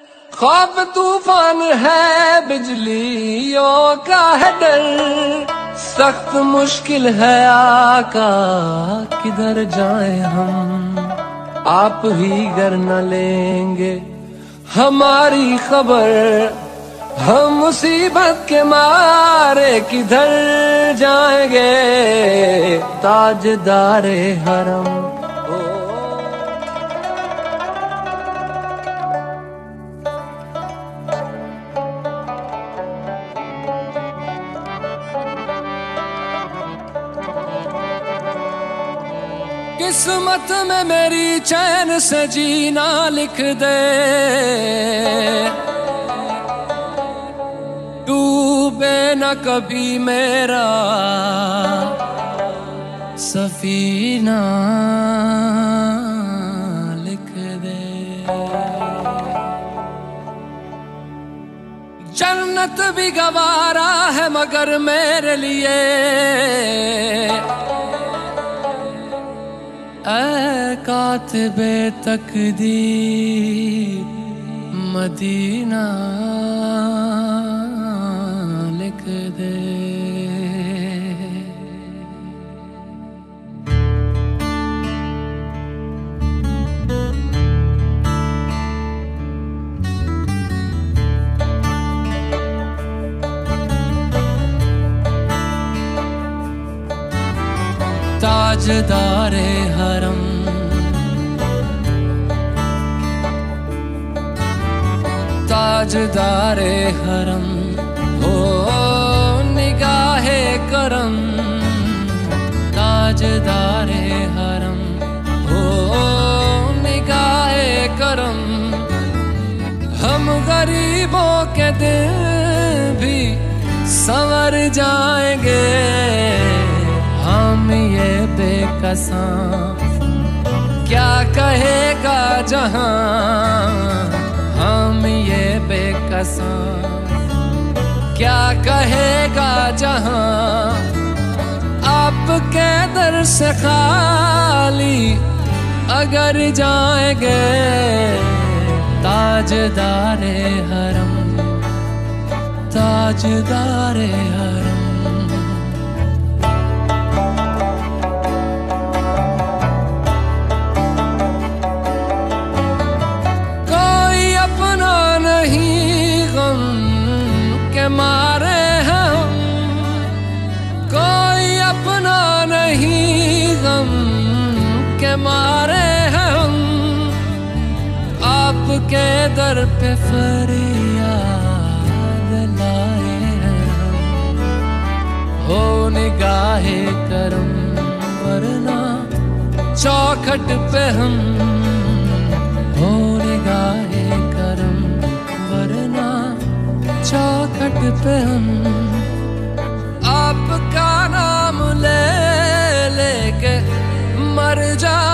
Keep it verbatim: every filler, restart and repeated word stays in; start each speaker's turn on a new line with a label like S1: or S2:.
S1: ख्वाब तूफान है, बिजलियों का है डर, सख्त मुश्किल है आका, किधर जाएं हम, आप ही गर न लेंगे हमारी खबर, हम मुसीबत के मारे किधर जाएंगे, ताजदारे हरम। किस्मत में मेरी चैन से जीना लिख दे, डूबे न कभी मेरा सफीना लिख दे। जन्नत भी गवारा है मगर मेरे लिए, ऐ कातिबे तकदीर मदीना लिख दे। ताजदारे हरम, ताजदारे हरम, हो निगाहे करम, ताजदारे हरम, हो निगाहे करम। हम गरीबों के दिल भी संवर जाएंगे, हम ये बेकसां क्या कहेगा जहां, हम ये बेकसां क्या कहेगा जहां, आपके दर से खाली अगर जाएंगे, ताजदारे हरम, ताजदारे हरम। मारे हैं हम, कोई अपना नहीं गम के मारे हैं हम, आपके दर पे फरियाद लाए हैं हम, हो निगाहे करम वरना चौखट पे हम, हो निगाहे करम वरना चौखट पे हम, आपका नाम ले लेके मर जा